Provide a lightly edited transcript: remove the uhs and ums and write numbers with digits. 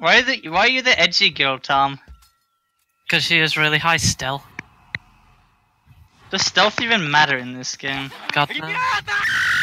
Why are you the edgy girl, Tom? Because she is really high still. Does stealth even matter in this game? God no.